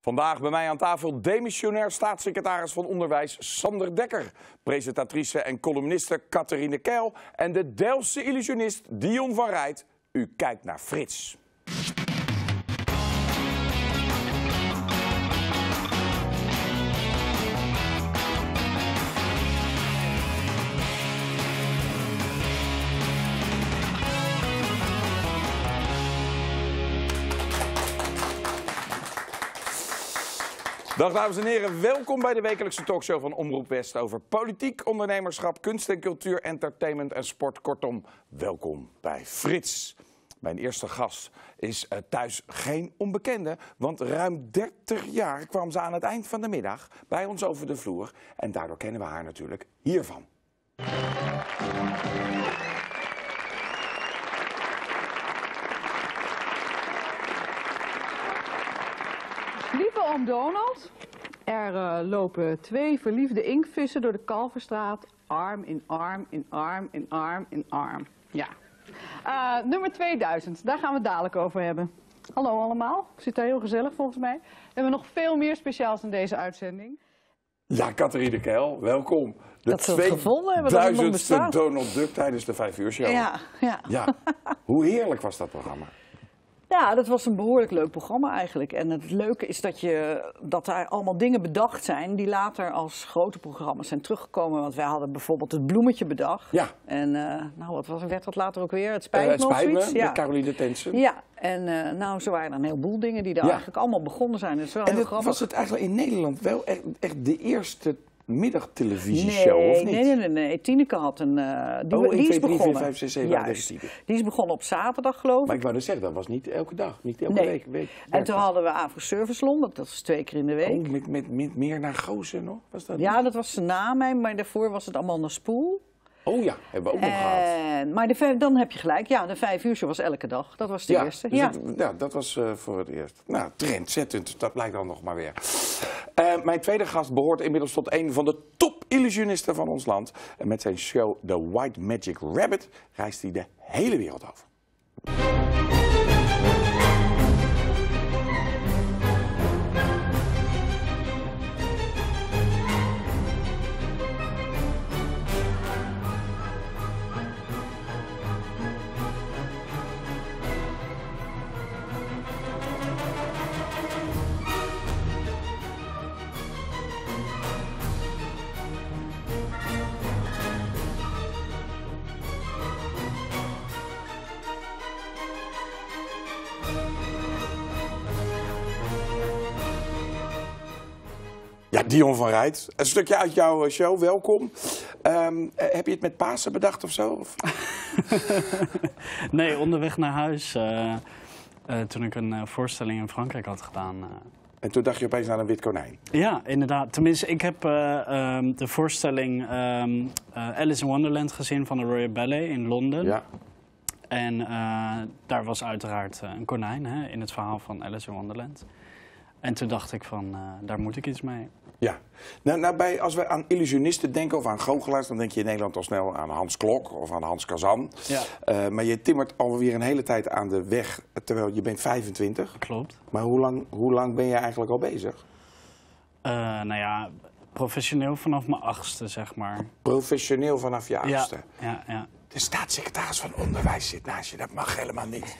Vandaag bij mij aan tafel demissionair staatssecretaris van Onderwijs Sander Dekker, presentatrice en columniste Catherine Keil en de Delftse illusionist Dion van Rijt. U kijkt naar Frits. Dag dames en heren, welkom bij de wekelijkse talkshow van Omroep West over politiek, ondernemerschap, kunst en cultuur, entertainment en sport. Kortom, welkom bij Frits. Mijn eerste gast is thuis geen onbekende, want ruim 30 jaar kwam ze aan het eind van de middag bij ons over de vloer. En daardoor kennen we haar natuurlijk hiervan. Lieve oom Donald, er lopen twee verliefde inktvissen door de Kalverstraat, arm in arm in arm in arm in arm. Ja. Nummer 2000, daar gaan we het dadelijk over hebben. Hallo allemaal, zit daar heel gezellig volgens mij. We hebben nog veel meer speciaals in deze uitzending. Ja, Catherine Keil, welkom. De dat ze het gevonden hebben, dat het nog 2000ste bestaat. Donald Duck tijdens de 5 uur show. Ja. Hoe heerlijk was dat programma? Ja, dat was een behoorlijk leuk programma eigenlijk. En het leuke is dat daar allemaal dingen bedacht zijn die later als grote programma's zijn teruggekomen. Want wij hadden bijvoorbeeld het bloemetje bedacht. Ja. En werd dat later ook weer? Het spijt me of zoiets? Ja. Met Caroline Tensen. Ja, en zo waren er een heleboel dingen die daar eigenlijk allemaal begonnen zijn. Dus wel heel grappig. Was het eigenlijk in Nederland wel echt de eerste middagtelevisieshow, of niet? Nee. Tineke had een... die is begonnen. 4, 5, 6, 7, Juist. Die is begonnen op zaterdag, geloof ik. Maar ik wou dus zeggen, dat was niet elke dag, niet elke week. En toen hadden we Avro Servicelon, dat was 2 keer in de week. Oh, met meer naar Goosen nog? Was dat ja, dat was na mij, maar daarvoor was het Amanda Spoel. Oh ja, hebben we ook nog gehad. Maar dan heb je gelijk, ja, de 5 uur show was elke dag. Dat was de eerste. Dus dat was voor het eerst. Nou, trendzettend, dat blijkt dan nog maar weer. Mijn tweede gast behoort inmiddels tot een van de top-illusionisten van ons land. En met zijn show The White Magic Rabbit reist hij de hele wereld over. Ja, Dion van Rijt, een stukje uit jouw show, welkom. Heb je het met Pasen bedacht of zo? Of? Nee, onderweg naar huis, toen ik een voorstelling in Frankrijk had gedaan. En toen dacht je opeens aan een wit konijn? Ja, inderdaad. Tenminste, ik heb de voorstelling Alice in Wonderland gezien van de Royal Ballet in Londen. Ja. En daar was uiteraard een konijn in het verhaal van Alice in Wonderland. En toen dacht ik van, daar moet ik iets mee. Ja. Als we aan illusionisten denken of aan goochelaars, dan denk je in Nederland al snel aan Hans Klok of aan Hans Kazan. Ja. Maar je timmert alweer een hele tijd aan de weg, terwijl je bent 25. Klopt. Maar hoe lang ben je eigenlijk al bezig? Nou ja, professioneel vanaf mijn 8e, zeg maar. Professioneel vanaf je 8e? Ja. De staatssecretaris van Onderwijs zit naast je, dat mag helemaal niet.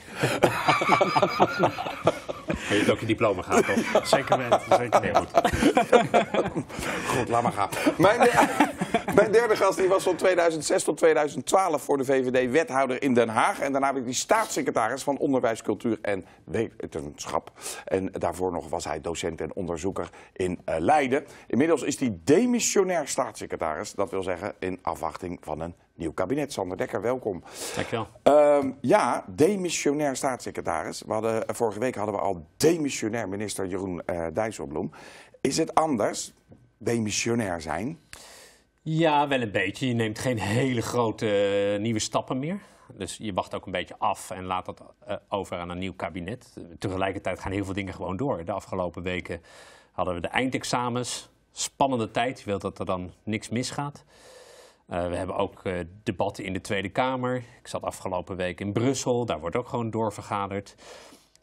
Maar je hebt ook je diploma gehad, toch? Zeker weten, zeker weten. Goed, laat maar gaan. Mijn derde gast die was van 2006 tot 2012 voor de VVD wethouder in Den Haag. En daarna heb ik die staatssecretaris van Onderwijs, Cultuur en Wetenschap. En daarvoor nog was hij docent en onderzoeker in Leiden. Inmiddels is hij demissionair staatssecretaris. Dat wil zeggen in afwachting van een nieuw kabinet. Sander Dekker, welkom. Dankjewel. Ja, demissionair staatssecretaris. Vorige week hadden we al demissionair minister Jeroen Dijsselbloem. Is het anders, demissionair zijn? Ja, wel een beetje. Je neemt geen hele grote nieuwe stappen meer. Dus je wacht ook een beetje af en laat dat over aan een nieuw kabinet. Tegelijkertijd gaan heel veel dingen gewoon door. De afgelopen weken hadden we de eindexamens. Spannende tijd. Je wilt dat er dan niks misgaat. We hebben ook debatten in de Tweede Kamer. Ik zat afgelopen week in Brussel. Daar wordt ook gewoon doorvergaderd.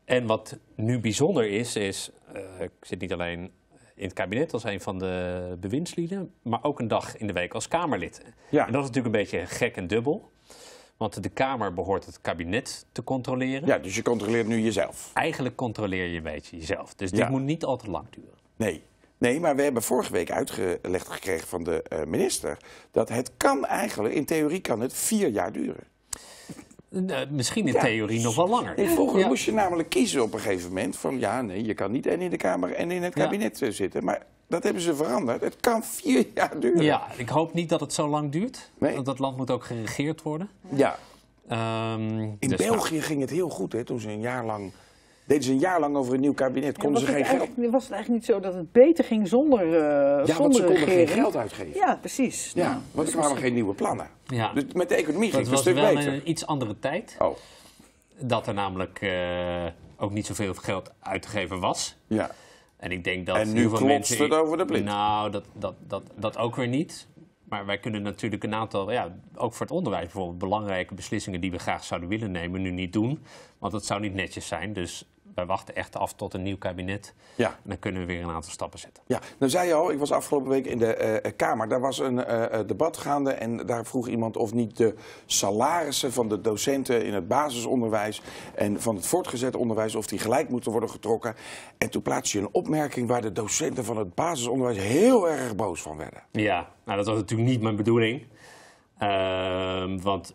En wat nu bijzonder is ik zit niet alleen in het kabinet als een van de bewindslieden, maar ook een dag in de week als Kamerlid. Ja. En dat is natuurlijk een beetje gek en dubbel. Want de Kamer behoort het kabinet te controleren. Ja, dus je controleert nu jezelf. Eigenlijk controleer je een beetje jezelf. Dus dit moet niet al te lang duren. Nee, maar we hebben vorige week uitgelegd gekregen van de minister dat het kan eigenlijk, in theorie kan het 4 jaar duren. Misschien in theorie nog wel langer. Vroeger moest je namelijk kiezen op een gegeven moment van je kan niet en in de Kamer en in het kabinet zitten. Maar dat hebben ze veranderd. Het kan 4 jaar duren. Ja, ik hoop niet dat het zo lang duurt. Nee. Want dat land moet ook geregeerd worden. Ja. In België ging het heel goed, hè, toen ze deden ze een jaar lang over een nieuw kabinet. Konden ze geen geld. Was het eigenlijk niet zo dat het beter ging zonder want ze konden geen geld uitgeven. Ja, precies. Ja, want er kwamen geen nieuwe plannen. Ja. Dus met de economie ging het een stuk stuk beter. Het was wel een iets andere tijd. Oh. Dat er namelijk ook niet zoveel geld uit te geven was. Ja. En ik denk dat en nu klotst het over de plint. Nou, dat ook weer niet. Maar wij kunnen natuurlijk een aantal, ook voor het onderwijs bijvoorbeeld, belangrijke beslissingen die we graag zouden willen nemen, nu niet doen. Want dat zou niet netjes zijn. Dus wij wachten echt af tot een nieuw kabinet. Ja. En dan kunnen we weer een aantal stappen zetten. Ja, nou zei je al, ik was afgelopen week in de Kamer. Daar was een debat gaande en daar vroeg iemand of niet de salarissen van de docenten in het basisonderwijs en van het voortgezet onderwijs, of die gelijk moeten worden getrokken. En toen plaatste je een opmerking waar de docenten van het basisonderwijs heel erg boos van werden. Ja, nou dat was natuurlijk niet mijn bedoeling. Want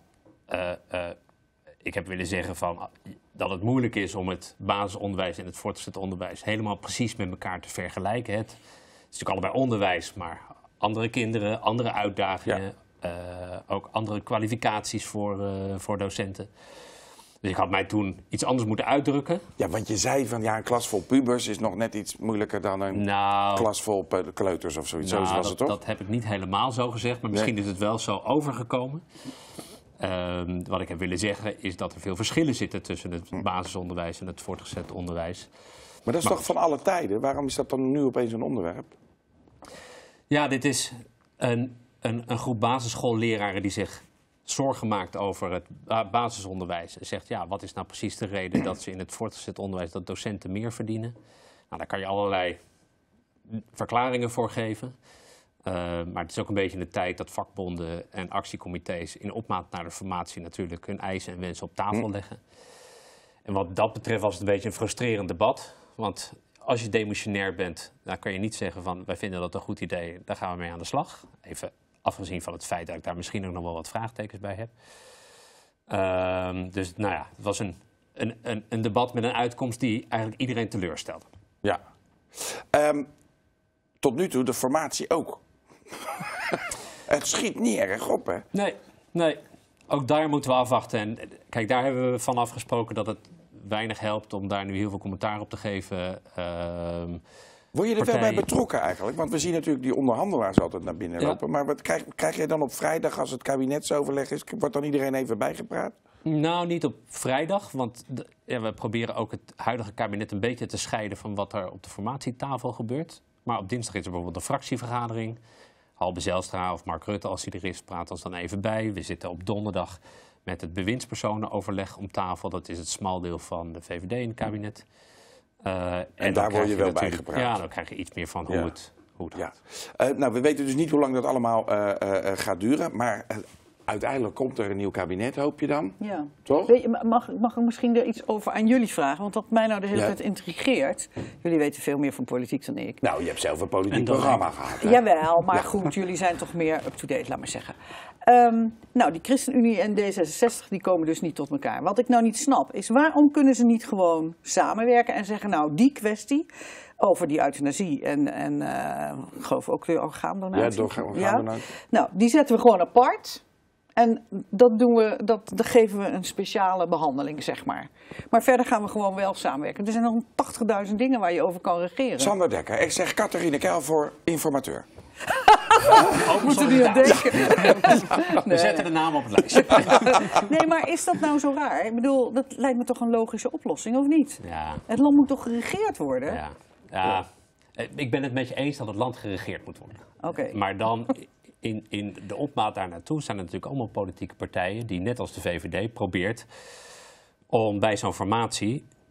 ik heb willen zeggen dat het moeilijk is om het basisonderwijs en het voortgezet onderwijs helemaal precies met elkaar te vergelijken. Het is natuurlijk allebei onderwijs, maar andere kinderen, andere uitdagingen, ook andere kwalificaties voor docenten. Dus ik had mij toen iets anders moeten uitdrukken. Ja, want je zei van een klas vol pubers is nog net iets moeilijker dan een klas vol kleuters of zoiets. Zo was het toch? Dat heb ik niet helemaal zo gezegd, maar misschien is het wel zo overgekomen. Wat ik heb willen zeggen is dat er veel verschillen zitten tussen het basisonderwijs en het voortgezet onderwijs. Maar dat is toch van alle tijden? Waarom is dat dan nu opeens een onderwerp? Ja, dit is een groep basisschoolleraren die zich zorgen maakt over het basisonderwijs. En zegt, wat is nou precies de reden dat ze in het voortgezet onderwijs dat docenten meer verdienen? Nou, daar kan je allerlei verklaringen voor geven. Maar het is ook een beetje de tijd dat vakbonden en actiecomité's in opmaat naar de formatie natuurlijk hun eisen en wensen op tafel leggen. En wat dat betreft was het een beetje een frustrerend debat. Want als je demissionair bent, dan kan je niet zeggen van wij vinden dat een goed idee, daar gaan we mee aan de slag. Even afgezien van het feit dat ik daar misschien ook nog wel wat vraagtekens bij heb. Dus het was een debat met een uitkomst die eigenlijk iedereen teleurstelde. Ja. Tot nu toe de formatie ook. Het schiet niet erg op, hè? Nee. Ook daar moeten we afwachten. En kijk, daar hebben we van afgesproken dat het weinig helpt om daar nu heel veel commentaar op te geven. Word je er wel bij betrokken eigenlijk? Want we zien natuurlijk die onderhandelaars altijd naar binnen lopen. Maar wat krijg je dan op vrijdag als het kabinetsoverleg is? Wordt dan iedereen even bijgepraat? Nou, niet op vrijdag. Want we proberen ook het huidige kabinet een beetje te scheiden van wat er op de formatietafel gebeurt. Maar op dinsdag is er bijvoorbeeld een fractievergadering. Halbe Zijlstra of Mark Rutte, als hij er is, praat ons dan even bij. We zitten op donderdag met het bewindspersonenoverleg om tafel. Dat is het smaldeel van de VVD in het kabinet. En daar word je wel bij gepraat. Ja, dan krijg je iets meer van hoe het gaat. Nou, we weten dus niet hoe lang dat allemaal gaat duren. Maar uiteindelijk komt er een nieuw kabinet, hoop je dan? Ja. Toch? Mag ik misschien er iets over aan jullie vragen? Want wat mij nou de hele tijd intrigeert. Jullie weten veel meer van politiek dan ik. Nou, je hebt zelf een politiek programma gehad. Hè? Jawel, maar goed, jullie zijn toch meer up-to-date, laat maar zeggen. Nou, die ChristenUnie en D66 die komen dus niet tot elkaar. Wat ik nou niet snap is, waarom kunnen ze niet gewoon samenwerken en zeggen, nou, die kwestie over die euthanasie en ik geloof ook de orgaandonatie. Ja, orgaandonatie. Nou, die zetten we gewoon apart. En dat geven we een speciale behandeling, zeg maar. Maar verder gaan we gewoon wel samenwerken. Er zijn nog 80.000 dingen waar je over kan regeren. Sander Dekker, ik zeg Catharine Keil voor informateur. Moeten die aan denken? We zetten de naam op het lijstje. Nee, maar is dat nou zo raar? Ik bedoel, dat lijkt me toch een logische oplossing, of niet? Ja. Het land moet toch geregeerd worden? Ja. Ik ben het met je eens dat het land geregeerd moet worden. Okay. Maar dan in de opmaat daar naartoe zijn er natuurlijk allemaal politieke partijen die net als de VVD probeert om bij zo'n formatie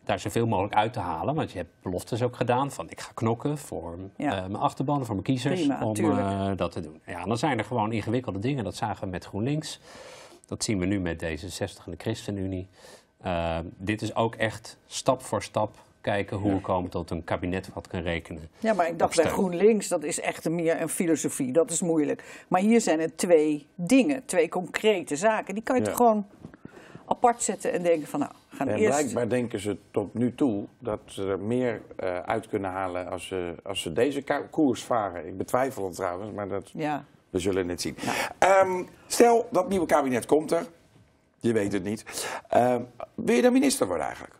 daar zoveel mogelijk uit te halen. Want je hebt beloftes ook gedaan van ik ga knokken voor mijn achterban, voor mijn kiezers. Prima, om dat te doen. Ja, dan zijn er gewoon ingewikkelde dingen. Dat zagen we met GroenLinks. Dat zien we nu met D66 en de ChristenUnie. Dit is ook echt stap voor stap kijken hoe we komen tot een kabinet wat kan rekenen. Ja, maar ik dacht bij GroenLinks, dat is echt meer een filosofie. Dat is moeilijk. Maar hier zijn het 2 dingen, 2 concrete zaken. Die kan je toch gewoon apart zetten en denken van nou, gaan we eerst... Blijkbaar denken ze tot nu toe dat ze er meer uit kunnen halen als ze deze koers varen. Ik betwijfel het trouwens, maar we zullen het zien. Ja. Stel, dat nieuwe kabinet komt er. Je weet het niet. Wil je dan minister worden eigenlijk?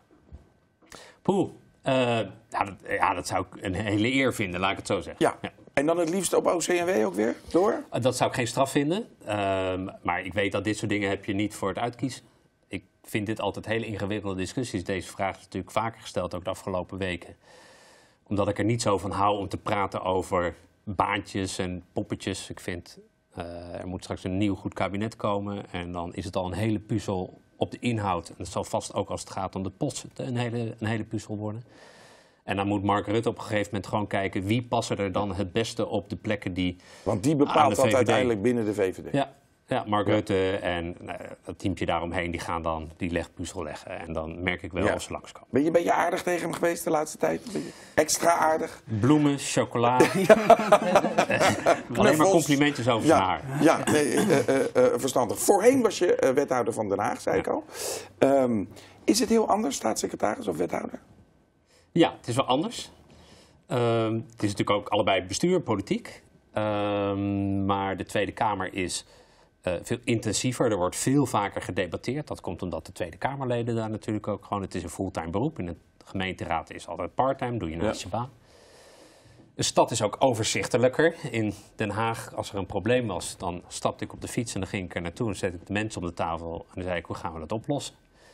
Dat zou ik een hele eer vinden, laat ik het zo zeggen. Ja. En dan het liefst op OCMW ook weer door? Dat zou ik geen straf vinden. Maar ik weet dat dit soort dingen heb je niet voor het uitkiezen. Ik vind dit altijd hele ingewikkelde discussies. Deze vraag is natuurlijk vaker gesteld, ook de afgelopen weken. Omdat ik er niet zo van hou om te praten over baantjes en poppetjes. Ik vind, er moet straks een nieuw goed kabinet komen. En dan is het al een hele puzzel op de inhoud. En dat zal vast ook als het gaat om de posten een hele puzzel worden. En dan moet Mark Rutte op een gegeven moment gewoon kijken wie passen er dan het beste op de plekken die. Want die bepaalt dat uiteindelijk binnen de VVD. Ja, Mark Rutte en dat teamje daaromheen die gaan dan die legpuzzel leggen. En dan merk ik wel of ze langskomen. Ben je een beetje aardig tegen hem geweest de laatste tijd? Extra aardig? Bloemen, chocola. Alleen maar complimentjes over zijn haar. Ja, verstandig. Voorheen was je wethouder van Den Haag, zei ik al. Is het heel anders, staatssecretaris of wethouder? Ja, het is wel anders. Het is natuurlijk ook allebei bestuur, politiek. Maar de Tweede Kamer is veel intensiever. Er wordt veel vaker gedebatteerd. Dat komt omdat de Tweede Kamerleden daar natuurlijk ook gewoon... Het is een fulltime beroep. In de gemeenteraad is altijd parttime, doe je naast je baan. De stad is ook overzichtelijker. In Den Haag, als er een probleem was, dan stapte ik op de fiets en dan ging ik er naartoe en zette ik de mensen op de tafel en dan zei ik, hoe gaan we dat oplossen?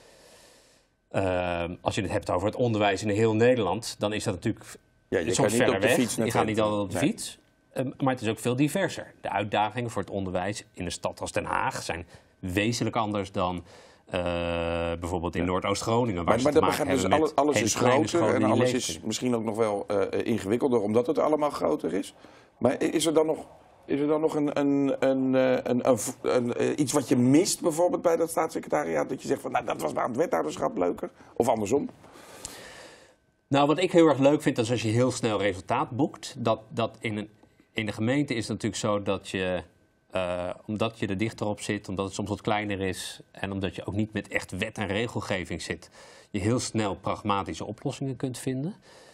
Als je het hebt over het onderwijs in heel Nederland, dan is dat natuurlijk soms verder weg. Je gaat niet altijd op de fiets. Maar het is ook veel diverser. De uitdagingen voor het onderwijs in een stad als Den Haag zijn wezenlijk anders dan bijvoorbeeld in Noordoost-Groningen. Maar dat begrijp ik, dus alles is groter en alles is misschien ook nog wel ingewikkelder omdat het allemaal groter is. Maar is er dan nog iets wat je mist bijvoorbeeld bij dat staatssecretariaat? Dat je zegt van nou, dat was bij het wethouderschap leuker? Of andersom? Nou, wat ik heel erg leuk vind is als je heel snel resultaat boekt. Dat in de gemeente is het natuurlijk zo dat je, omdat je er dichter op zit, omdat het soms wat kleiner is en omdat je ook niet met echt wet en regelgeving zit, je heel snel pragmatische oplossingen kunt vinden.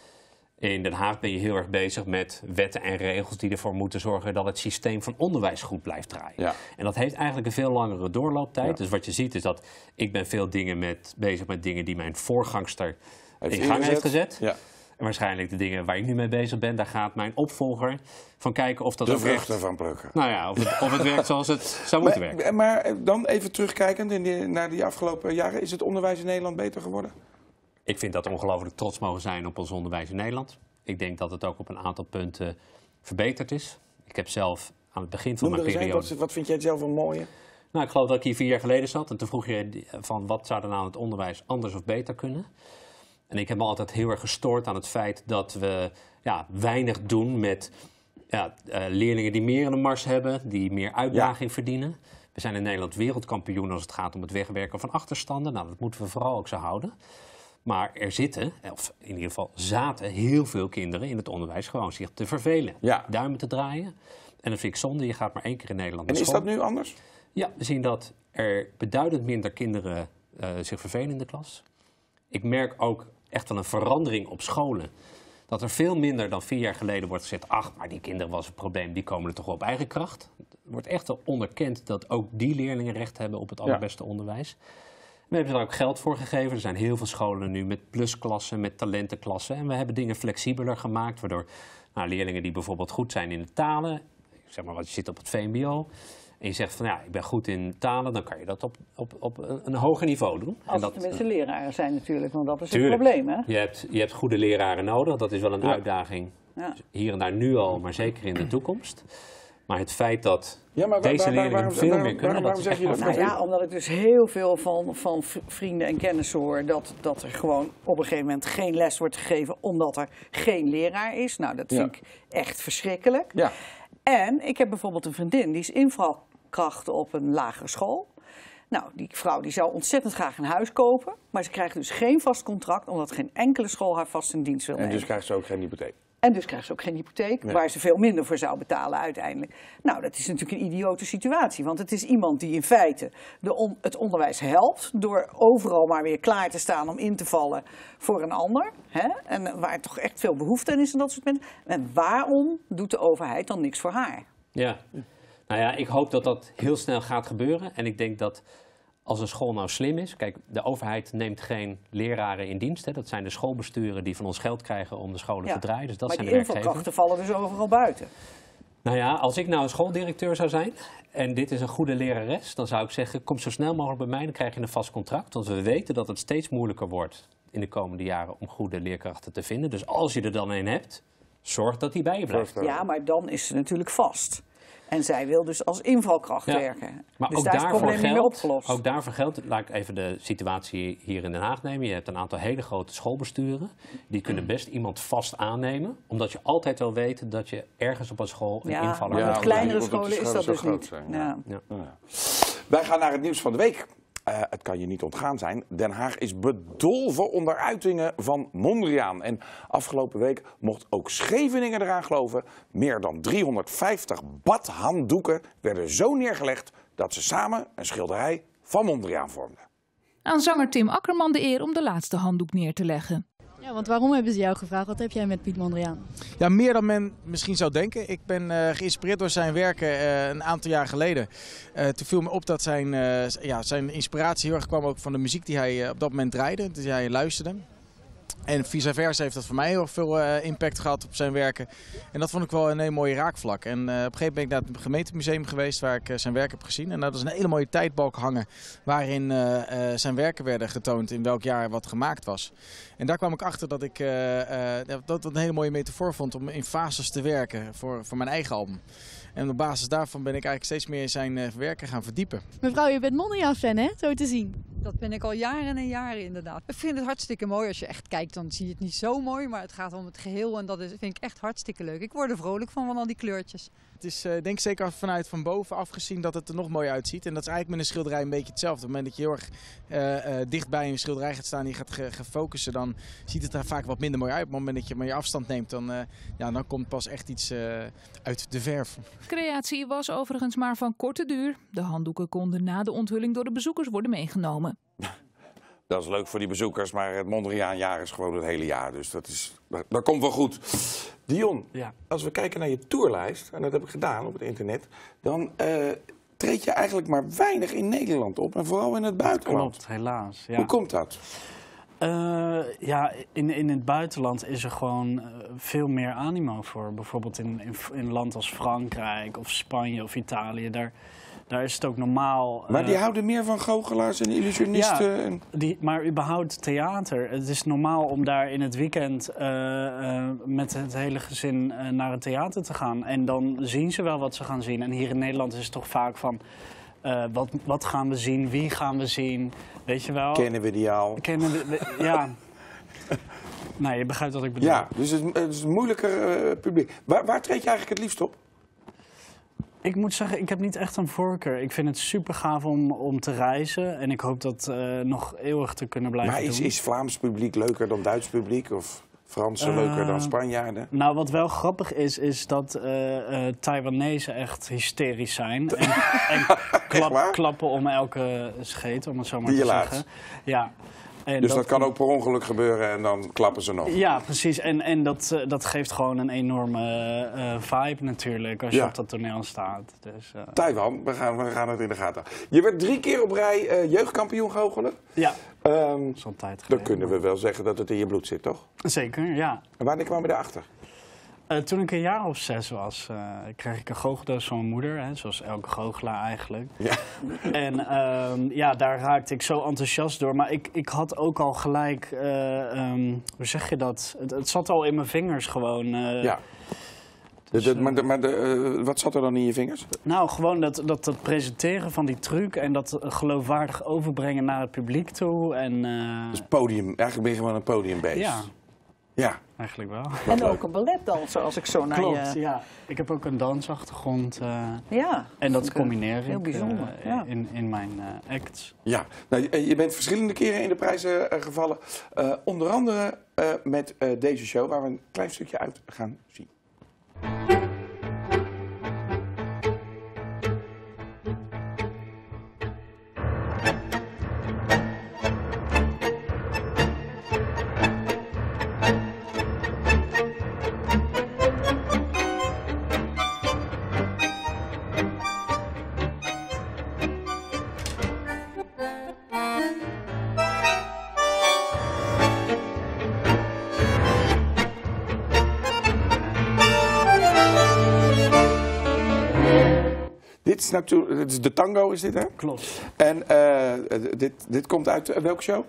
In Den Haag ben je heel erg bezig met wetten en regels die ervoor moeten zorgen dat het systeem van onderwijs goed blijft draaien. Ja. En dat heeft eigenlijk een veel langere doorlooptijd. Ja. Dus wat je ziet is dat ik ben veel dingen bezig met dingen die mijn voorgangster in gang heeft gezet. Ja. En waarschijnlijk de dingen waar ik nu mee bezig ben, daar gaat mijn opvolger van kijken of dat de vruchten van plukken. Nou ja, of het werkt zoals het zou moeten werken. Maar dan even terugkijkend naar die afgelopen jaren, is het onderwijs in Nederland beter geworden? Ik vind dat we ongelooflijk trots mogen zijn op ons onderwijs in Nederland. Ik denk dat het ook op een aantal punten verbeterd is. Ik heb zelf aan het begin van mijn periode... Wat vind jij zelf een mooie? Nou, ik geloof dat ik hier 4 jaar geleden zat en toen vroeg je van wat zou er nou aan het onderwijs anders of beter kunnen. En ik heb me altijd heel erg gestoord aan het feit dat we weinig doen met leerlingen die meer in de mars hebben, die meer uitdaging verdienen. We zijn in Nederland wereldkampioen als het gaat om het wegwerken van achterstanden. Nou, dat moeten we vooral ook zo houden. Maar er zitten, of in ieder geval zaten, heel veel kinderen in het onderwijs gewoon zich te vervelen. Ja. Duimen te draaien. En dat vind ik zonde, je gaat maar 1 keer in Nederland naar school. En is dat nu anders? Ja, we zien dat er beduidend minder kinderen zich vervelen in de klas. Ik merk ook echt wel een verandering op scholen. Dat er veel minder dan 4 jaar geleden wordt gezegd, ach, maar die kinderen was een probleem, die komen er toch wel op eigen kracht. Er wordt echt wel onderkend dat ook die leerlingen recht hebben op het allerbeste onderwijs. We hebben er ook geld voor gegeven. Er zijn heel veel scholen nu met plusklassen, met talentenklassen. En we hebben dingen flexibeler gemaakt, waardoor leerlingen die bijvoorbeeld goed zijn in de talen, zeg maar wat je zit op het VMBO, en je zegt van ik ben goed in talen, dan kan je dat op een hoger niveau doen. Als het tenminste leraren zijn natuurlijk, want dat is het probleem. Hè? Je hebt goede leraren nodig, dat is wel een uitdaging. Ja. Hier en daar nu al, maar zeker in de toekomst. Maar het feit dat deze leerlingen veel meer kunnen... Waarom zeg je dat? Nou ja, omdat ik dus heel veel van vrienden en kennissen hoor dat er gewoon op een gegeven moment geen les wordt gegeven omdat er geen leraar is. Nou, dat vind ik echt verschrikkelijk. Ja. En ik heb bijvoorbeeld een vriendin, die is invalkracht op een lagere school. Nou, die vrouw die zou ontzettend graag een huis kopen, maar ze krijgt dus geen vast contract omdat geen enkele school haar vast in dienst wil nemen. En dus krijgt ze ook geen hypotheek. En dus krijgt ze ook geen hypotheek, waar ze veel minder voor zou betalen uiteindelijk. Nou, dat is natuurlijk een idiote situatie. Want het is iemand die in feite het onderwijs helpt... door overal maar weer klaar te staan om in te vallen voor een ander. Hè? En waar toch echt veel behoefte aan is en dat soort mensen. En waarom doet de overheid dan niks voor haar? Ja, nou ja, ik hoop dat dat heel snel gaat gebeuren. En ik denk dat als een school nou slim is... Kijk, de overheid neemt geen leraren in dienst. Hè. Dat zijn de schoolbesturen die van ons geld krijgen om de scholen te draaien. Dus dat maar zijn die de werkgevers. invalkrachten vallen dus overal buiten. Nou ja, als ik nou een schooldirecteur zou zijn en dit is een goede lerares... dan zou ik zeggen, kom zo snel mogelijk bij mij, dan krijg je een vast contract. Want we weten dat het steeds moeilijker wordt in de komende jaren om goede leerkrachten te vinden. Dus als je er dan een hebt, zorg dat die bij je blijft. Ja, maar dan is ze natuurlijk vast. En zij wil dus als invalkracht werken. Maar dus ook daar is het probleem niet meer opgelost. Ook daarvoor geldt, laat ik even de situatie hier in Den Haag nemen. Je hebt een aantal hele grote schoolbesturen. Die kunnen best iemand vast aannemen. Omdat je altijd wel weet dat je ergens op een school een invaller hebt. Maar op kleinere scholen is dat dus niet. Ja. Wij gaan naar het nieuws van de week. Het kan je niet ontgaan zijn. Den Haag is bedolven onder uitingen van Mondriaan. En afgelopen week mocht ook Scheveningen eraan geloven. Meer dan 350 badhanddoeken werden zo neergelegd dat ze samen een schilderij van Mondriaan vormden. Aan zanger Tim Akkerman de eer om de laatste handdoek neer te leggen. Ja, want waarom hebben ze jou gevraagd? Wat heb jij met Piet Mondriaan? Ja, meer dan men misschien zou denken. Ik ben geïnspireerd door zijn werken een aantal jaar geleden. Toen viel me op dat zijn inspiratie heel erg kwam ook van de muziek die hij op dat moment draaide. Die hij luisterde. En vice versa heeft dat voor mij heel erg veel impact gehad op zijn werken. En dat vond ik wel een hele mooie raakvlak. En op een gegeven moment ben ik naar het gemeentemuseum geweest waar ik zijn werk heb gezien. En dat is een hele mooie tijdbalk hangen waarin zijn werken werden getoond in welk jaar wat gemaakt was. En daar kwam ik achter dat ik dat een hele mooie metafoor vond om in fases te werken voor mijn eigen album. En op basis daarvan ben ik eigenlijk steeds meer in zijn werken gaan verdiepen. Mevrouw, je bent Mondriaan-fan, hè? Zo te zien. Dat ben ik al jaren en jaren inderdaad. Ik vind het hartstikke mooi. Als je echt kijkt, dan zie je het niet zo mooi. Maar het gaat om het geheel en dat vind ik echt hartstikke leuk. Ik word er vrolijk van al die kleurtjes. Het is denk ik zeker vanuit van bovenaf gezien dat het er nog mooi uitziet. En dat is eigenlijk met een schilderij een beetje hetzelfde. Op het moment dat je heel erg dicht bij een schilderij gaat staan en je gaat focussen, dan ziet het er vaak wat minder mooi uit. Op het moment dat je maar je afstand neemt, dan komt pas echt iets uit de verf. Creatie was overigens maar van korte duur. De handdoeken konden na de onthulling door de bezoekers worden meegenomen. Dat is leuk voor die bezoekers, maar het Mondriaanjaar is gewoon het hele jaar. Dus dat komt wel goed. Dion, als we kijken naar je tourlijst, en dat heb ik gedaan op het internet, dan treed je eigenlijk maar weinig in Nederland op. En vooral in het buitenland. Klopt, helaas. Ja. Hoe komt dat? In het buitenland is er gewoon veel meer animo voor. Bijvoorbeeld in een land als Frankrijk of Spanje of Italië. Daar is het ook normaal. Maar die houden meer van goochelaars en illusionisten. Ja, maar überhaupt theater. Het is normaal om daar in het weekend met het hele gezin naar het theater te gaan. En dan zien ze wel wat ze gaan zien. En hier in Nederland is het toch vaak van... wat gaan we zien? Wie gaan we zien? Weet je wel? Kennen we die al? Ja. Nee, je begrijpt wat ik bedoel. Ja, dus het is een moeilijker publiek. Waar treed je eigenlijk het liefst op? Ik moet zeggen, ik heb niet echt een voorkeur. Ik vind het super gaaf om te reizen. En ik hoop dat nog eeuwig te kunnen blijven doen. Maar is Vlaams publiek leuker dan Duits publiek? Of Fransen leuker dan Spanjaarden? Nou, wat wel grappig is dat Taiwanezen echt hysterisch zijn. En klappen om elke scheet, om het zo maar te zeggen. Ja. En dus dat kan ook per ongeluk gebeuren en dan klappen ze nog. Ja, precies. En dat geeft gewoon een enorme vibe natuurlijk als je op dat toneel staat. Dus, Taiwan, we gaan het in de gaten. Je werd 3 keer op rij jeugdkampioen goochelen. Ja, zo'n tijd geleden. Dan kunnen we wel zeggen dat het in je bloed zit, toch? Zeker, ja. En wanneer kwam je daarachter? Toen ik een jaar of 6 was, kreeg ik een goocheldoos van mijn moeder. Hè, zoals elke goochelaar eigenlijk. Ja. En daar raakte ik zo enthousiast door. Maar ik had ook al gelijk, hoe zeg je dat? Het zat al in mijn vingers gewoon. Wat zat er dan in je vingers? Nou, gewoon dat presenteren van die truc en dat geloofwaardig overbrengen naar het publiek toe. En, dus podium, eigenlijk ben je gewoon een podiumbeest. Ja, eigenlijk wel. En ook een balletdanser, als ik zo naar Klopt, ja. Ik heb ook een dansachtergrond. En dat combineer ik heel bijzonder, in mijn acts. Ja, nou, je bent verschillende keren in de prijzen gevallen. Onder andere met deze show, waar we een klein stukje uit gaan zien. Dit is de tango, is dit, hè? Klopt. En dit komt uit welke show?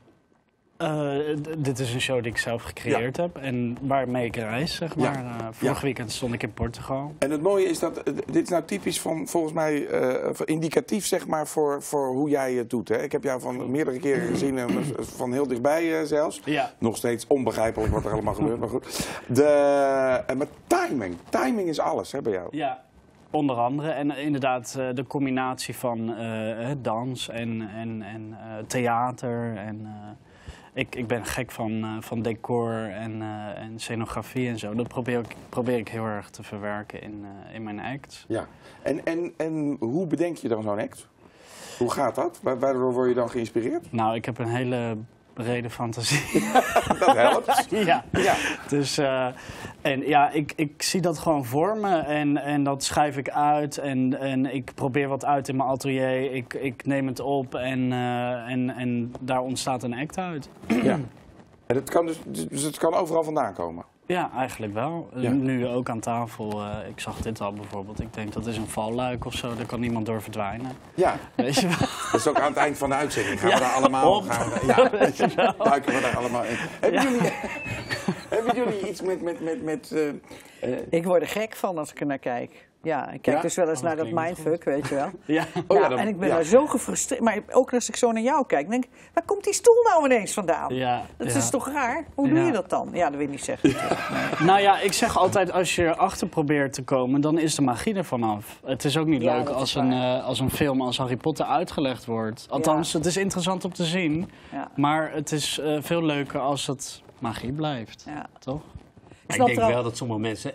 Dit is een show die ik zelf gecreëerd heb en waarmee ik reis, zeg maar. Vorig weekend stond ik in Portugal. En het mooie is dat dit is nou typisch volgens mij, indicatief, zeg maar, voor hoe jij het doet. Hè? Ik heb jou van meerdere keren gezien, van heel dichtbij zelfs. Ja. Nog steeds onbegrijpelijk wat er allemaal gebeurt, maar goed. Maar timing is alles, hè, bij jou. Ja. Onder andere. En inderdaad de combinatie van dans en theater. En, ik ben gek van decor en scenografie en zo. Dat probeer ik heel erg te verwerken in mijn act. Ja. En hoe bedenk je dan zo'n act? Hoe gaat dat? Waardoor word je dan geïnspireerd? Nou, ik heb een hele brede fantasie. Dat helpt. Ja. Dus, ik zie dat gewoon voor me en dat schrijf ik uit en ik probeer wat uit in mijn atelier. Ik neem het op en daar ontstaat een act uit. Ja. En het kan overal vandaan komen? Ja, eigenlijk wel. Ja. Nu ook aan tafel. Ik zag dit al bijvoorbeeld. Ik denk dat is een valluik of zo. Daar kan niemand door verdwijnen. Ja. Weet je wel? Dat is ook aan het eind van de uitzending. Gaan we daar allemaal... duiken we daar allemaal in. Hebben jullie iets met Ik word er gek van als ik er naar kijk. Ja, ik kijk dus wel eens naar dat mindfuck, weet je wel. En ik ben daar zo gefrustreerd. Maar ook als ik zo naar jou kijk, denk ik, waar komt die stoel nou ineens vandaan? Dat is toch raar? Hoe doe je dat dan? Ja, dat wil ik niet zeggen. Nou ja, ik zeg altijd, als je erachter probeert te komen, dan is de magie er vanaf. Het is ook niet leuk als een film als Harry Potter uitgelegd wordt. Althans, het is interessant om te zien. Maar het is veel leuker als het magie blijft. Toch? Ik denk wel dat sommige mensen...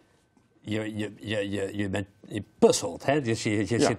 Je puzzelt, hè? Dus je zit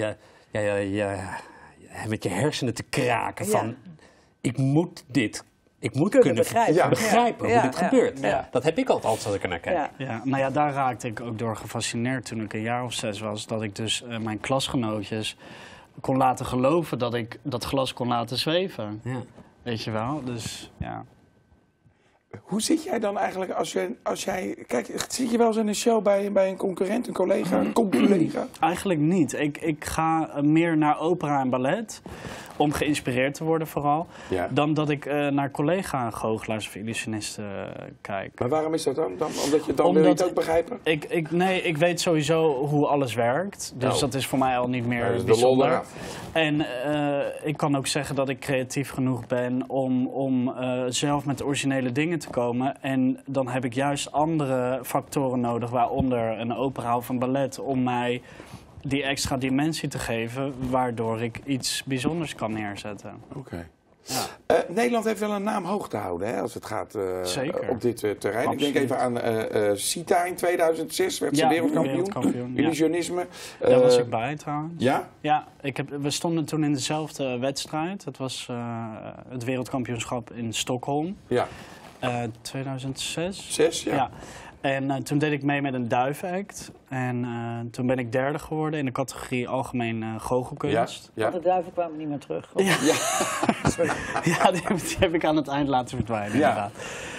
met je hersenen te kraken van... Ik moet kunnen begrijpen hoe dit gebeurt. Ja. Dat heb ik altijd als ik er naar kijk. Ja, nou ja, daar raakte ik ook door gefascineerd toen ik een jaar of 6 was. Dat ik dus mijn klasgenootjes kon laten geloven dat ik dat glas kon laten zweven. Ja. Weet je wel, dus ja... Hoe zit jij dan eigenlijk als jij... Kijk, zit je wel eens in een show bij een concurrent, een collega, een collega? Eigenlijk niet. Ik ga meer naar opera en ballet, om geïnspireerd te worden vooral, dan dat ik naar collega-goochelaars of illusionisten kijk. Maar waarom is dat dan? Omdat wil je het ook begrijpen? Ik weet sowieso hoe alles werkt, dus dat is voor mij al niet meer bijzonder. En ik kan ook zeggen dat ik creatief genoeg ben om zelf met originele dingen te komen. En dan heb ik juist andere factoren nodig, waaronder een opera of een ballet, om mij die extra dimensie te geven, waardoor ik iets bijzonders kan neerzetten. Oké. Nederland heeft wel een naam hoog te houden, hè, als het gaat op dit terrein. Absoluut. Ik denk even aan Sita in 2006, werd ze wereldkampioen. Illusionisme. Daar was ik bij trouwens. Ja? Ja, we stonden toen in dezelfde wedstrijd. Het was het wereldkampioenschap in Stockholm. Ja. 2006. 6, ja. En toen deed ik mee met een duivenact. En toen ben ik derde geworden in de categorie algemeen goochelkunst. Want de duiven kwamen niet meer terug. Ja, die heb ik aan het eind laten verdwijnen, inderdaad.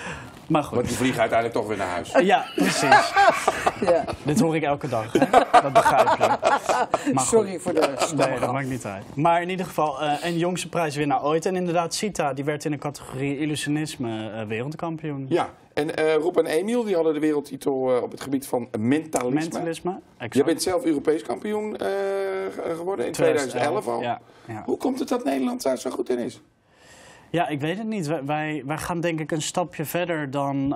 Maar goed. Want die vliegen uiteindelijk toch weer naar huis. Ja, precies. Ja. Dit hoor ik elke dag, hè? Dat begrijp je. Maar Sorry voor de nee, dat maakt niet uit. Maar in ieder geval, een jongste prijswinnaar ooit. En inderdaad, Sita, die werd in de categorie illusionisme wereldkampioen. Ja, en Roep en Emiel, die hadden de wereldtitel op het gebied van mentalisme. Mentalisme, exact. Je bent zelf Europees kampioen geworden in 2011 al. Ja. Hoe komt het dat Nederland daar zo goed in is? Ja, ik weet het niet. Wij gaan denk ik een stapje verder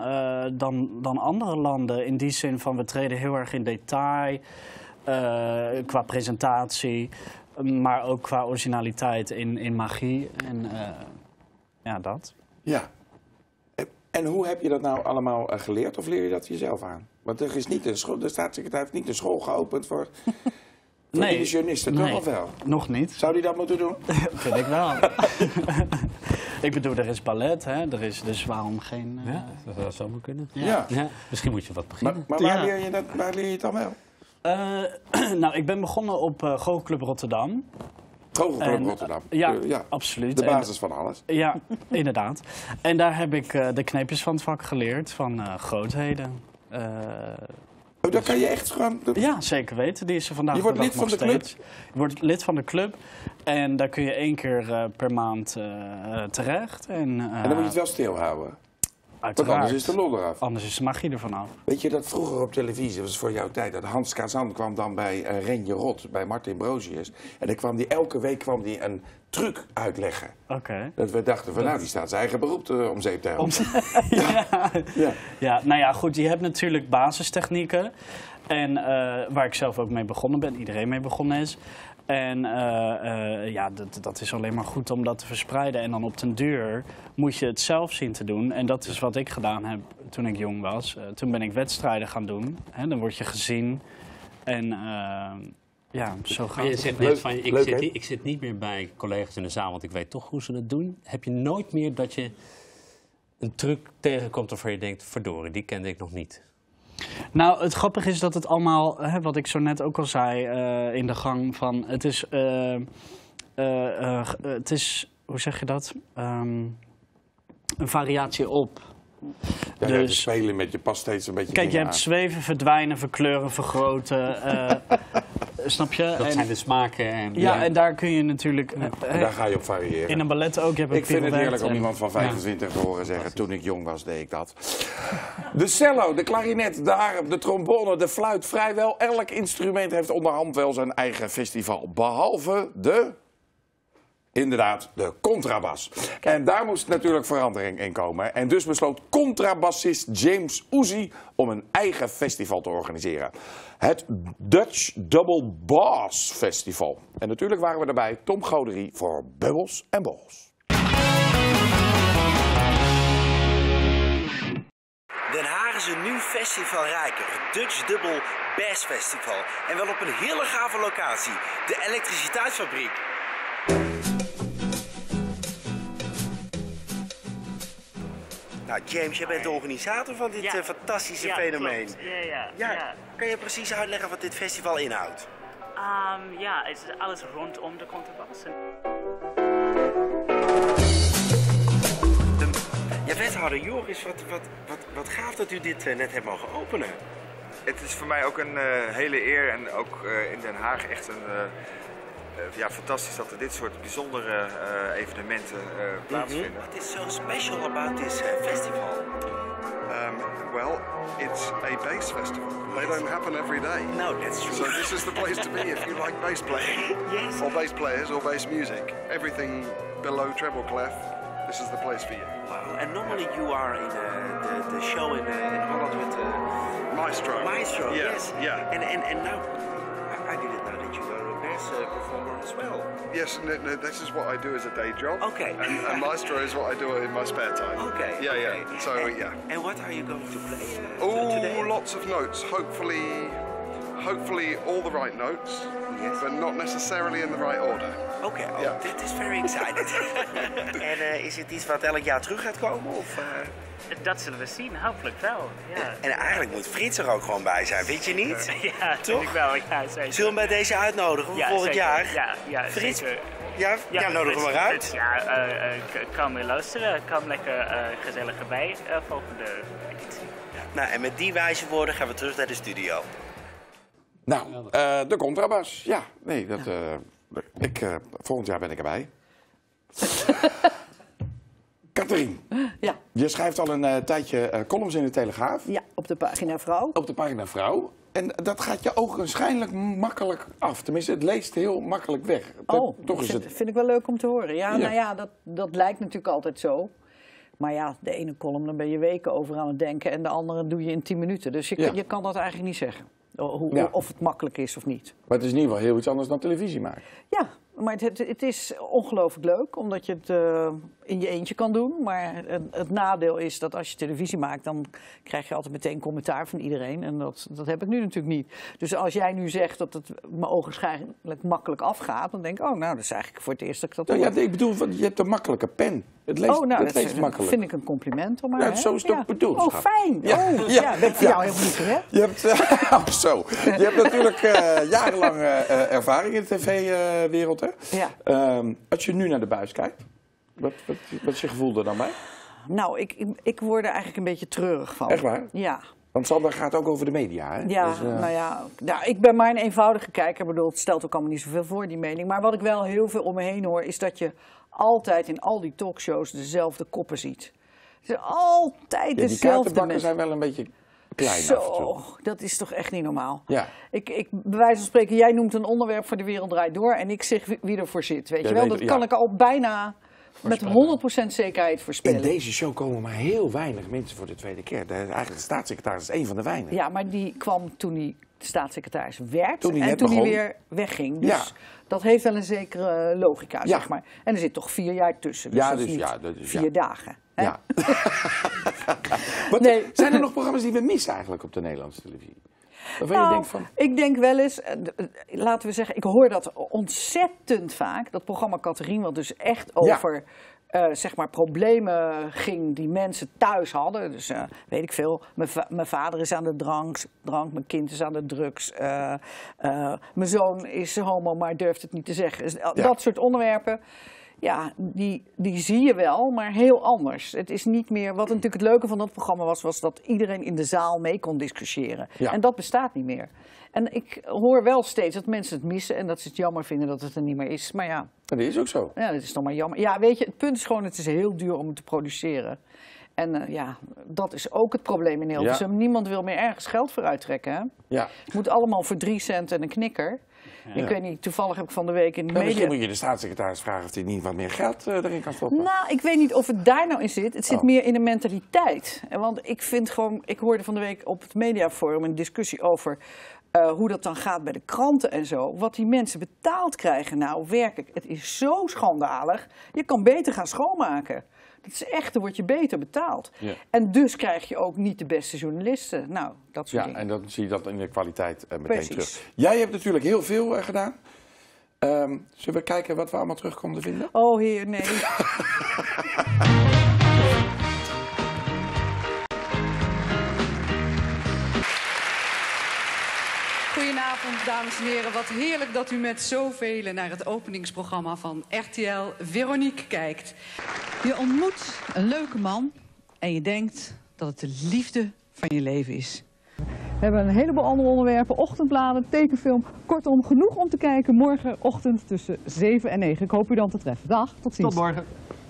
dan andere landen. In die zin van, we treden heel erg in detail, qua presentatie, maar ook qua originaliteit in magie. En ja, dat. Ja. En hoe heb je dat nou allemaal geleerd, of leer je dat jezelf aan? Want er is niet een school, de staatssecretaris heeft niet een school geopend voor illusionisten, toch of wel? Nog niet. Zou die dat moeten doen? Vind ik wel. Ik bedoel, er is ballet, hè? Er is, dus waarom geen... Ja, dat zou zomaar kunnen. Ja. Ja. Misschien moet je wat beginnen. Maar waar, waar leer je het dan wel? Nou, ik ben begonnen op Goochelclub Rotterdam. Goochelclub Rotterdam. Ja, absoluut. De basis van alles. Ja, inderdaad. En daar heb ik de kneepjes van het vak geleerd, van grootheden. Daar kan je echt gewoon... Ja, zeker weten. Die is er vandaag je wordt de lid dag van nog de club? steeds. Je wordt lid van de club. En daar kun je 1 keer per maand terecht. En dan moet je het wel stilhouden. Uiteraard. Want anders is de lol eraf. Anders is de magie ervan af. Weet je dat vroeger op televisie, dat was voor jouw tijd, dat Hans Kazan kwam dan bij Renje Rot, bij Martin Brozius. En dan kwam die elke week een truc uitleggen. Oké. Dat we dachten van, nou, die staat zijn eigen beroep om zeep te helpen. Ja, nou ja, goed, je hebt natuurlijk basistechnieken. En waar ik zelf ook mee begonnen ben, iedereen mee begonnen is. En ja, dat is alleen maar goed om dat te verspreiden. En dan op den duur moet je het zelf zien te doen. En dat is wat ik gedaan heb toen ik jong was. Toen ben ik wedstrijden gaan doen. Hè, dan word je gezien. En ja, zo gaat je het. zegt net van, ik zit niet meer bij collega's in de zaal, want ik weet toch hoe ze het doen. Heb je nooit meer dat je een truc tegenkomt waarvan je denkt, verdorie, die kende ik nog niet? Nou, het grappige is dat het allemaal, wat ik zo net ook al zei in de gang, van het is, hoe zeg je dat? Een variatie op. Ja, dus te spelen met je past steeds een beetje. Kijk, je hebt zweven, verdwijnen, verkleuren, vergroten. Snap je? Dat zijn de smaken. En, ja, en daar kun je natuurlijk... en daar ga je op variëren. In een ballet ook. Je hebt ik vind het heerlijk om iemand van 25 te horen zeggen, toen ik jong was, deed ik dat. De cello, de klarinet, de harp, de trombone, de fluit, vrijwel elk instrument heeft onderhand wel zijn eigen festival. Behalve inderdaad, de contrabas. En daar moest natuurlijk verandering in komen. En dus besloot contrabassist James Uzi om een eigen festival te organiseren. Het Dutch Double Bass Festival. En natuurlijk waren we erbij, Tom Goderie voor Bubbels en Borrels. Den Haag is een nieuw festival rijker, het Dutch Double Bass Festival. En wel op een hele gave locatie, de elektriciteitsfabriek. Nou, James, jij bent de organisator van dit fantastische fenomeen. Ja, kan je precies uitleggen wat dit festival inhoudt? Ja, het is alles rondom de contrabas. Ja, wethouder Joris, wat gaaf dat u dit net hebt mogen openen. Het is voor mij ook een hele eer en ook in Den Haag echt een... fantastisch dat er dit soort bijzondere evenementen plaatsvinden. What is so special about this festival? Well, it's a bass festival. They don't happen every day. No, that's true. So this is the place to be if you like bass playing. Yes. Or bass players or bass music. Everything below treble clef, this is the place for you. Wow, and normally you are in the show in Holland with Maestro. Maestro, yes. Yeah. And now, I didn't know that you are a bass performer as well. Yes, no, this is what I do as a day job. Okay. And Maestro is what I do in my spare time. Okay. Yeah. So, And what are you going to play today? Lots of notes. Hopefully all the right notes, but not necessarily in the right order. Okay, that is very exciting. En is het iets wat elk jaar terug gaat komen? Of, Dat zullen we zien, hopelijk wel. Ja. En eigenlijk moet Frits er ook gewoon bij zijn, vind je niet? Ja, toch? Ik wel. Ja, zeker. Zullen we hem bij deze uitnodigen voor volgend jaar? Ja, Frits, zeker. Ja, nodig hem maar uit. Dus kom weer luisteren. Kom lekker gezellig erbij volgende editie. Nou, en met die wijze woorden gaan we terug naar de studio. Nou, de contrabas. Ja, nee, volgend jaar ben ik erbij. Catherine, je schrijft al een tijdje columns in de Telegraaf. Ja, op de pagina Vrouw. Op de pagina Vrouw. En dat gaat je ogenschijnlijk makkelijk af. Tenminste, het leest heel makkelijk weg. Vind ik wel leuk om te horen. Ja, nou ja, dat lijkt natuurlijk altijd zo. Maar ja, de ene column, dan ben je weken over aan het denken en de andere doe je in 10 minuten. Dus je kan dat eigenlijk niet zeggen. Of het makkelijk is of niet. Maar het is in ieder geval heel iets anders dan televisie maken. Ja, maar het is ongelooflijk leuk, omdat je het in je eentje kan doen. Maar het nadeel is dat als je televisie maakt, dan krijg je altijd meteen commentaar van iedereen. En dat heb ik nu natuurlijk niet. Dus als jij nu zegt dat het me ogenschijnlijk makkelijk afgaat, dan denk ik, oh nou, dat is eigenlijk voor het eerst dat ik dat hoor. Ja, ik bedoel, je hebt een makkelijke pen. Het leest, dat leest makkelijk. Vind ik een compliment. Maar, ja, zo is het ook bedoeld. Oh, fijn. Ben ik voor jou heel goed gered. Je hebt natuurlijk jarenlang ervaring in de tv-wereld, hè? Ja. Als je nu naar de buis kijkt, wat is je gevoel er dan bij? Nou, ik word er eigenlijk een beetje treurig van. Echt waar? Ja. Want Sander gaat ook over de media, hè? Ja, dus, ik ben maar een eenvoudige kijker. Ik bedoel, het stelt ook allemaal niet zoveel voor, die mening. Maar wat ik wel heel veel om me heen hoor, is dat je altijd in al die talkshows dezelfde koppen ziet. Het zijn altijd dezelfde mensen. Die kaartenbakken zijn wel een beetje klein af en toe. Dat is toch echt niet normaal. Ja. Bij wijze van spreken, jij noemt een onderwerp voor De Wereld Draait Door en ik zeg wie ervoor zit, weet je wel. Dat kan ik al bijna met 100% zekerheid voorspellen. In deze show komen maar heel weinig mensen voor de tweede keer. Eigenlijk de staatssecretaris is één van de weinigen. Ja, maar die kwam toen hij staatssecretaris werd toen hij weer wegging. Dus dat heeft wel een zekere logica, zeg maar. En er zit toch 4 jaar tussen. Dus dat is niet 4 dagen. Hè? Ja. Zijn er nog programma's die we missen eigenlijk op de Nederlandse televisie? Ik denk wel eens, laten we zeggen, ik hoor dat ontzettend vaak. Dat programma Catherine, wat dus echt over zeg maar problemen ging die mensen thuis hadden. Dus weet ik veel, mijn vader is aan de drank, mijn kind is aan de drugs. Mijn zoon is homo, maar durft het niet te zeggen. Dus dat soort onderwerpen. Ja, die zie je wel, maar heel anders. Het is niet meer, wat natuurlijk het leuke van dat programma was dat iedereen in de zaal mee kon discussiëren. Ja. En dat bestaat niet meer. En ik hoor wel steeds dat mensen het missen en dat ze het jammer vinden dat het er niet meer is. Maar ja. Dat is ook zo. Ja, dat is toch maar jammer. Ja, weet je, het punt is gewoon, het is heel duur om het te produceren. En dat is ook het probleem in Hilversum. Ja. Niemand wil meer ergens geld voor uittrekken. Hè? Ja. Het moet allemaal voor 3 cent en een knikker. Ja. Ik weet niet, toevallig heb ik van de week in de media... Misschien moet je de staatssecretaris vragen of hij niet wat meer geld erin kan stoppen. Nou, ik weet niet of het daar nou in zit. Het zit meer in de mentaliteit. Want ik vind gewoon... Ik hoorde van de week op het mediaforum een discussie over... hoe dat dan gaat bij de kranten en zo. Wat die mensen betaald krijgen. Nou, werkelijk, het is zo schandalig. Je kan beter gaan schoonmaken. Dat is echt, dan word je beter betaald. Ja. En dus krijg je ook niet de beste journalisten. Nou, dat soort dingen. En dan zie je dat in de kwaliteit meteen terug. Jij hebt natuurlijk heel veel gedaan. Zullen we kijken wat we allemaal terug konden vinden? Oh heer, nee. Goedenavond, dames en heren. Wat heerlijk dat u met zoveel naar het openingsprogramma van RTL Veronique kijkt. Je ontmoet een leuke man en je denkt dat het de liefde van je leven is. We hebben een heleboel andere onderwerpen, ochtendbladen, tekenfilm. Kortom, genoeg om te kijken morgenochtend tussen 7 en 9. Ik hoop u dan te treffen. Dag, tot ziens. Tot morgen.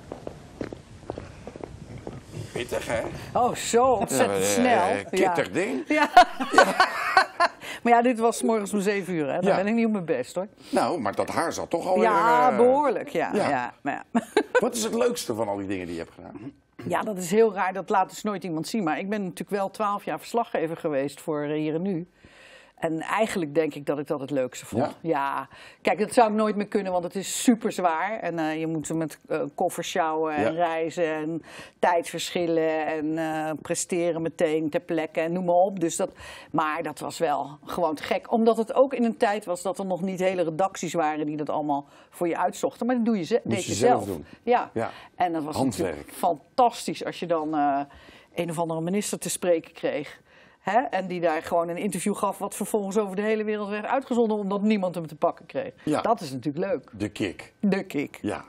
Pittig, hè? Oh, zo ontzettend snel. Kittig ding. Ja. Maar ja, dit was 's morgens om 7 uur, hè? Dan ben ik niet op mijn best, hoor. Nou, maar dat haar zat toch al behoorlijk, ja. Wat is het leukste van al die dingen die je hebt gedaan? Ja, dat is heel raar. Dat laat dus nooit iemand zien. Maar ik ben natuurlijk wel 12 jaar verslaggever geweest voor Hier en Nu. En eigenlijk denk ik dat ik dat het leukste vond. Ja. Kijk, dat zou ik nooit meer kunnen, want het is super zwaar. En je moet met koffers sjouwen en reizen en tijdsverschillen en presteren meteen ter plekke en noem maar op. Maar dat was wel gewoon te gek. Omdat het ook in een tijd was dat er nog niet hele redacties waren die dat allemaal voor je uitzochten. Maar dat deed je zelf. Doen. Ja. En dat was natuurlijk fantastisch als je dan een of andere minister te spreken kreeg. Hè? En die daar gewoon een interview gaf wat vervolgens over de hele wereld werd uitgezonden omdat niemand hem te pakken kreeg. Ja. Dat is natuurlijk leuk. De kick. De kick. Ja.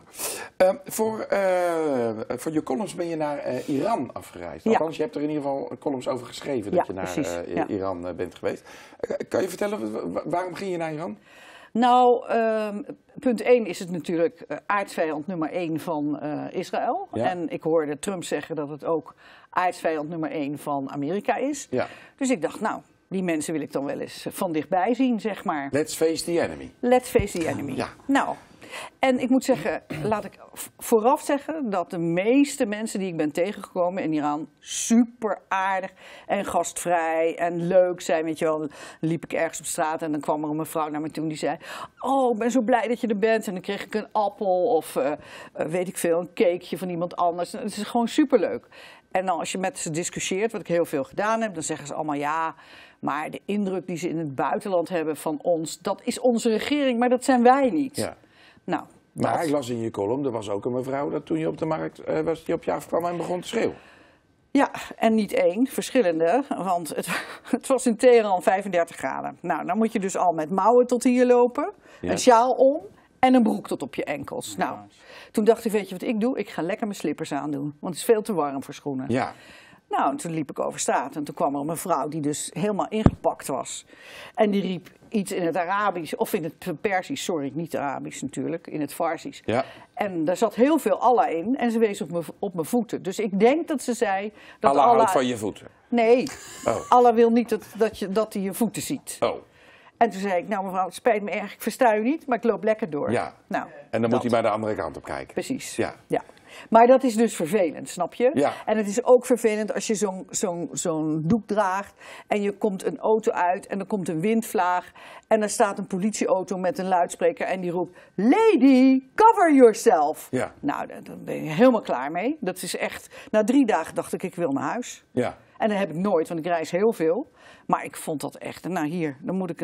Voor je columns ben je naar Iran afgereisd. Althans, je hebt er in ieder geval columns over geschreven dat je naar Iran bent geweest. Kan je vertellen, waarom ging je naar Iran? Nou, punt 1 is het natuurlijk aardsvijand nummer 1 van Israël. Ja. En ik hoorde Trump zeggen dat het ook aardsvijand nummer 1 van Amerika is. Ja. Dus ik dacht, nou, die mensen wil ik dan wel eens van dichtbij zien, zeg maar. Let's face the enemy. Let's face the enemy. Ja. Nou, en ik moet zeggen, laat ik vooraf zeggen dat de meeste mensen die ik ben tegengekomen in Iran super aardig en gastvrij en leuk zijn. Weet je wel, dan liep ik ergens op straat en dan kwam er een mevrouw naar me toe en die zei: oh, ik ben zo blij dat je er bent. En dan kreeg ik een appel of weet ik veel, een cakeje van iemand anders. Het is gewoon superleuk. En dan als je met ze discussieert, wat ik heel veel gedaan heb, dan zeggen ze allemaal ja, maar de indruk die ze in het buitenland hebben van ons, dat is onze regering, maar dat zijn wij niet. Ja. Nou, maar ik las in je column, er was ook een mevrouw dat toen je op de markt was, die op je afkwam en begon te schreeuwen. Ja, en niet één, verschillende, want het was in Teheran 35 graden. Nou, dan moet je dus al met mouwen tot hier lopen, een sjaal om en een broek tot op je enkels. Nou, toen dacht ik, weet je wat ik doe? Ik ga lekker mijn slippers aandoen, want het is veel te warm voor schoenen. Ja. Nou, en toen liep ik over straat en toen kwam er een mevrouw die dus helemaal ingepakt was. En die riep iets in het Arabisch, of in het Persisch, sorry, niet Arabisch natuurlijk, in het Farsisch. Ja. En daar zat heel veel Allah in en ze wees op mijn voeten. Dus ik denk dat ze zei dat Allah houdt van je voeten? Nee, Allah wil niet dat hij je voeten ziet. Oh. En toen zei ik, nou mevrouw, het spijt me erg, ik versta u niet, maar ik loop lekker door. Ja. Nou, en dan moet hij maar de andere kant op kijken. Precies. Ja. Maar dat is dus vervelend, snap je? Ja. En het is ook vervelend als je zo'n doek draagt en je komt een auto uit en er komt een windvlaag en er staat een politieauto met een luidspreker en die roept: Lady, cover yourself. Ja. Nou, daar ben je helemaal klaar mee. Dat is echt, na 3 dagen dacht ik wil naar huis. Ja. En dat heb ik nooit, want ik reis heel veel. Maar ik vond dat echt, nou hier, dan moet ik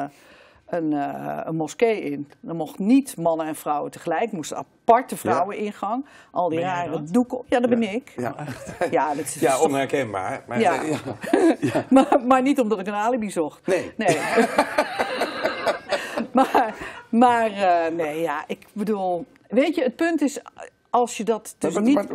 een moskee in. Er mocht niet mannen en vrouwen tegelijk. Er moest een aparte vrouweningang. Al die rare doeken. Ja, dat ben ik. Ja, ja, dat is onherkenbaar. Maar, ja. Maar niet omdat ik een alibi zocht. Nee. Nee, ja, ik bedoel... Weet je, het punt is... Als je dat dus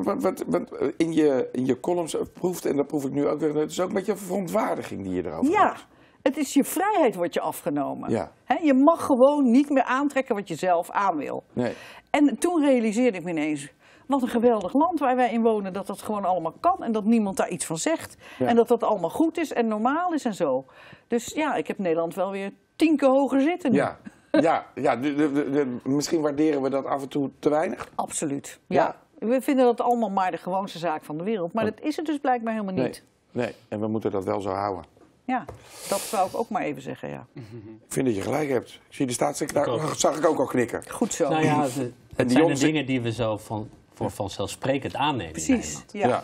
in je columns proeft, en dat proef ik nu ook weer, het is ook een beetje een verontwaardiging die je erover hebt. Ja, het is je vrijheid wordt je afgenomen. Ja. Je mag gewoon niet meer aantrekken wat je zelf aan wil. Nee. En toen realiseerde ik me ineens, wat een geweldig land waar wij in wonen, dat dat gewoon allemaal kan en dat niemand daar iets van zegt. Ja. En dat dat allemaal goed is en normaal is en zo. Dus ja, ik heb Nederland wel weer 10 keer hoger zitten nu. Ja. Ja, misschien waarderen we dat af en toe te weinig. Absoluut, ja. We vinden dat allemaal maar de gewoonste zaak van de wereld. Maar dat is het dus blijkbaar helemaal niet. Nee, en we moeten dat wel zo houden. Ja, dat zou ik ook maar even zeggen, ja. Ik vind dat je gelijk hebt. Ik zie de staatssecretaris, zag ik ook al knikken. Goed zo. Nou ja, het zijn de dingen die we zo voor vanzelfsprekend aannemen. Precies, ja.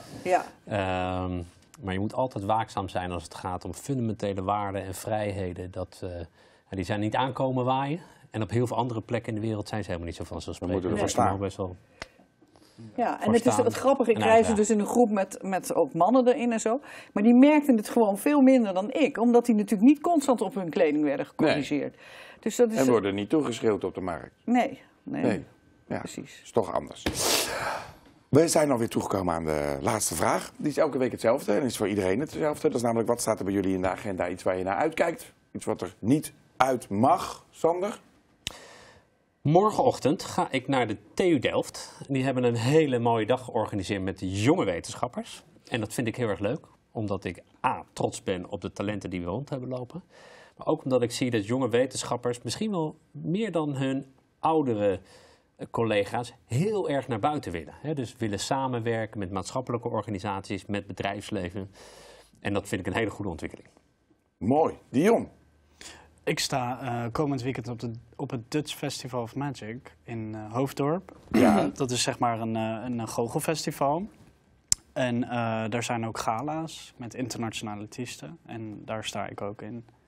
Maar je moet altijd waakzaam zijn als het gaat om fundamentele waarden en vrijheden. Die zijn niet aankomen waaien. En op heel veel andere plekken in de wereld zijn ze helemaal niet zo vanzelfsprekend. We moeten ervoor staan. Best wel ja, en het is het grappige, ik reisde dus in een groep met ook mannen erin en zo. Maar die merkten het gewoon veel minder dan ik. Omdat die natuurlijk niet constant op hun kleding werden gecorrigeerd. Nee. Dus dat is en worden niet toegeschreeuwd op de markt. Nee. Ja, precies. Is toch anders. We zijn alweer toegekomen aan de laatste vraag. Die is elke week hetzelfde en is voor iedereen hetzelfde. Dat is namelijk, wat staat er bij jullie in de agenda? Iets waar je naar uitkijkt? Iets wat er niet uit mag, Sander? Morgenochtend ga ik naar de TU Delft. Die hebben een hele mooie dag georganiseerd met jonge wetenschappers. En dat vind ik heel erg leuk, omdat ik trots ben op de talenten die we rond hebben lopen. Maar ook omdat ik zie dat jonge wetenschappers, misschien wel meer dan hun oudere collega's, heel erg naar buiten willen. Dus willen samenwerken met maatschappelijke organisaties, met bedrijfsleven. En dat vind ik een hele goede ontwikkeling. Mooi. Dion? Ik sta komend weekend op het Dutch Festival of Magic in Hoofddorp. Ja. Dat is zeg maar een goochelfestival. En daar zijn ook gala's met internationale artiesten. En daar sta ik ook in.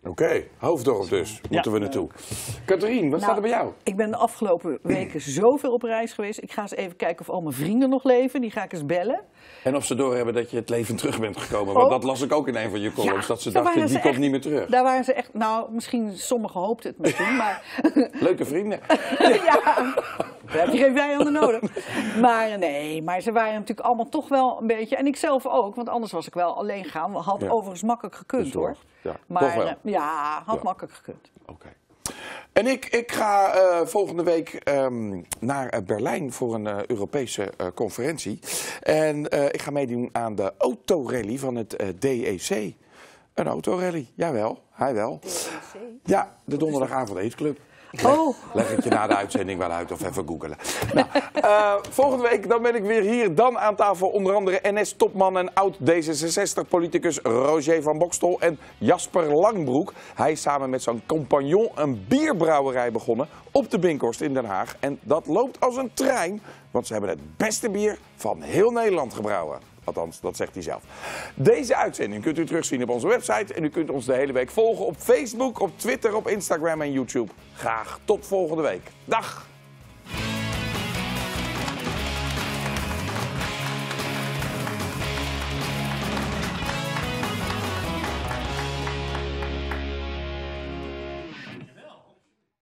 Oké, Hoofddorp dus, moeten we naartoe. Catherine, wat staat er bij jou? Ik ben de afgelopen weken zoveel op reis geweest. Ik ga eens even kijken of al mijn vrienden nog leven. Die ga ik eens bellen. En of ze doorhebben dat je het leven terug bent gekomen. Want dat las ik ook in een van je columns. Dat ze dachten, die komt niet meer terug. Daar waren ze echt, nou, misschien sommigen hoopten het misschien, maar... Leuke vrienden. Ja, daar heb je geen vijanden nodig. Maar nee, maar ze waren natuurlijk allemaal toch wel een beetje... En ik zelf ook, want anders was ik wel alleen gaan. Had overigens makkelijk gekund, hoor. Ja, maar had makkelijk gekund. Oké. En ik ga volgende week naar Berlijn voor een Europese conferentie. En ik ga meedoen aan de autorally van het DEC. Een autorally, jawel, hij wel. DEC? Ja, de donderdagavond eetclub. Leg ik je na de uitzending wel uit of even googelen. Nou, volgende week dan ben ik weer hier. Dan aan tafel onder andere NS-topman en oud-D66-politicus Roger van Boxtel en Jasper Langbroek. Hij is samen met zijn compagnon een bierbrouwerij begonnen op de Binkhorst in Den Haag. En dat loopt als een trein, want ze hebben het beste bier van heel Nederland gebrouwen. Althans, dat zegt hij zelf. Deze uitzending kunt u terugzien op onze website. En u kunt ons de hele week volgen op Facebook, op Twitter, op Instagram en YouTube. Graag tot volgende week. Dag!